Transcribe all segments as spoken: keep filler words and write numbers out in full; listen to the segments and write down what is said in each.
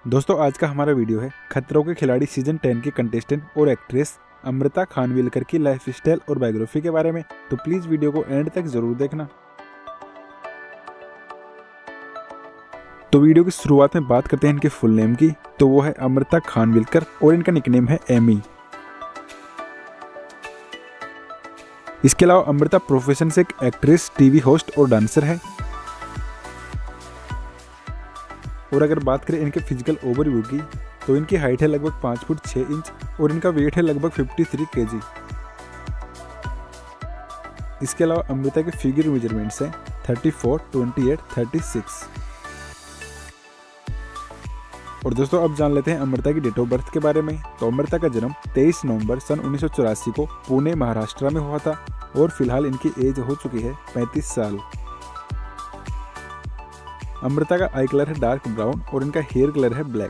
दोस्तों आज का हमारा वीडियो है खतरों के खिलाड़ी सीजन टेन की कंटेस्टेंट और एक्ट्रेस अमृता खानविलकर की लाइफ स्टाइल और बायोग्राफी के बारे में। तो प्लीज वीडियो को एंड तक जरूर देखना। तो वीडियो की शुरुआत में बात करते हैं इनके फुल नेम की। तो वो है अमृता खानविलकर और इनका निकनेम है एमी। इसके अलावा अमृता प्रोफेशन से एक एक्ट्रेस, टीवी होस्ट और डांसर है। और अगर बात करें इनके फिजिकल ओवरव्यू की तो इनकी हाइट है लगभग पाँच फुट छः इंच और इनका वेट है लगभग तिरेपन केजी। इसके अलावा अमृता के फिगर मेजरमेंट्स हैं चौंतीस, अट्ठाईस, छत्तीस। और दोस्तों अब जान लेते हैं अमृता की डेट ऑफ बर्थ के बारे में। तो अमृता का जन्म तेईस नवंबर सन उन्नीस सौ चौरासी को पुणे महाराष्ट्र में हुआ था और फिलहाल इनकी एज हो चुकी है पैंतीस साल। अमृता का आई कलर है डार्क ब्राउन और इनका हेयर कलर है ब्लैक।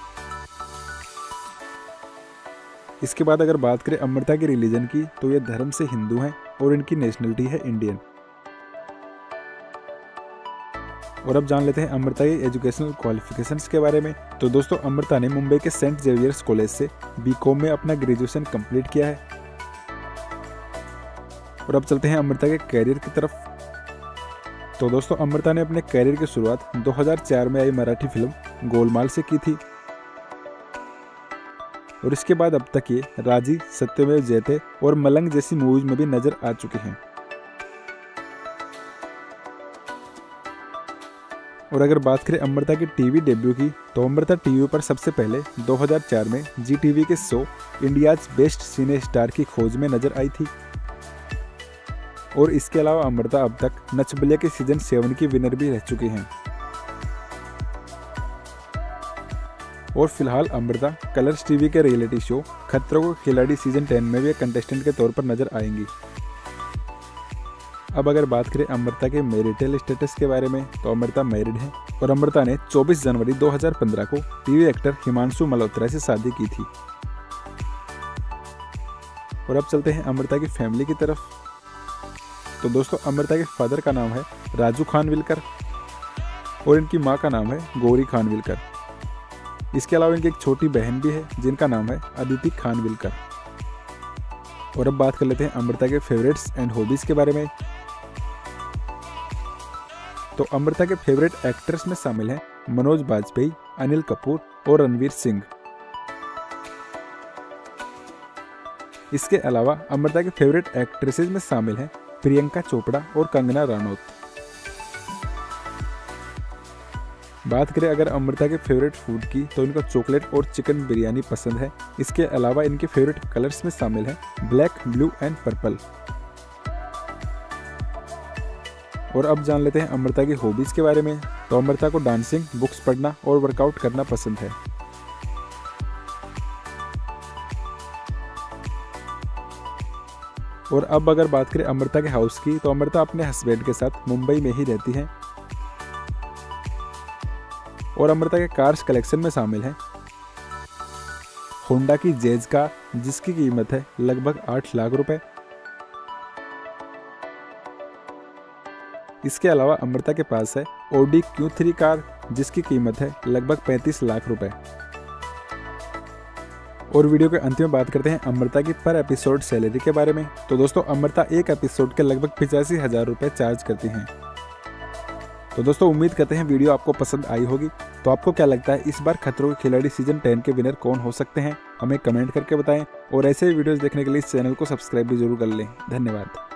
इसके बाद अगर बात करें अमृता के रिलीजन की तो ये धर्म से हिंदू हैं और इनकी नेशनलिटी है इंडियन। और अब जान लेते हैं अमृता की एजुकेशनल क्वालिफिकेशंस के बारे में। तो दोस्तों अमृता ने मुंबई के सेंट जेवियर्स कॉलेज से बीकॉम में अपना ग्रेजुएशन कंप्लीट किया है। और अब चलते हैं अमृता के कैरियर की तरफ। तो दोस्तों अमृता ने अपने कैरियर की शुरुआत दो हज़ार चार में आई मराठी फिल्म गोलमाल से की थी और इसके बाद अब तक ये राजी, सत्यमेव जयते और मलंग जैसी मूवीज में भी नजर आ चुके हैं। और अगर बात करें अमृता की टीवी डेब्यू की तो अमृता टीवी पर सबसे पहले दो हज़ार चार में जी टीवी के show India's best cine star Ki Khoj में नजर आई थी। और इसके अलावा अमृता अब तक नच बलिया के सीजन सेवन की विनर भी रह चुकी हैं। और फिलहाल अमृता कलर्स टीवी के reality show Khatron Ke Khiladi season ten में भी कंटेस्टेंट के तौर पर नजर आएंगी। अब अगर बात करें अमृता के मैरिटल स्टेटस के बारे में तो अमृता मैरिड है और अमृता ने चौबीस जनवरी दो हज़ार पंद्रह को टीवी एक्टर हिमांशु मल्होत्रा से शादी की थी। और अब चलते हैं अमृता की फैमिली की तरफ। तो दोस्तों अमृता के फादर का नाम है राजू खानविलकर और इनकी मां का नाम है गौरी खानविलकर। इसके अलावा इनकी एक छोटी बहन भी है जिनका नाम है अदिति खानविलकर। और अब बात कर लेते हैं अमृता के फेवरेट्स एंड हॉबीज के बारे में। तो अमृता के फेवरेट एक्टर्स में शामिल हैं मनोज बाजपेयी, अनिल कपूर और रणवीर सिंह। इसके अलावा अमृता के फेवरेट एक्ट्रेसेस में शामिल हैं प्रियंका चोपड़ा और कंगना रनौत। बात करें अगर अमृता के फेवरेट फूड की तो इनको चॉकलेट और चिकन बिरयानी पसंद है। इसके अलावा इनके फेवरेट कलर्स में शामिल हैं ब्लैक, ब्लू एंड पर्पल। और अब जान लेते हैं अमृता की हॉबीज के बारे में। तो अमृता को डांसिंग, बुक्स पढ़ना और वर्कआउट करना पसंद है। और अब अगर बात करें अमृता के हाउस की तो अमृता अपने हस्बैंड के साथ मुंबई में ही रहती हैं। और अमृता के कार्स कलेक्शन में शामिल हैं होंडा की जैज कार जिसकी कीमत है लगभग आठ लाख रुपए। इसके अलावा अमृता के पास है ऑडी क्यू थ्री कार जिसकी कीमत है लगभग पैंतीस लाख रुपए। और वीडियो के अंत में बात करते हैं अमृता की पर एपिसोड सैलरी के बारे में। तो दोस्तों अमृता एक एपिसोड के लगभग पिचासी हजार रुपए चार्ज करती हैं। तो दोस्तों उम्मीद करते हैं वीडियो आपको पसंद आई होगी। तो आपको क्या लगता है इस बार खतरों के खिलाड़ी सीजन टेन के विनर कौन हो सकते हैं, हमें कमेंट करके बताएं। और ऐसे वीडियोस देखने के लिए इस चैनल को सब्सक्राइब भी जरूर कर लें। धन्यवाद।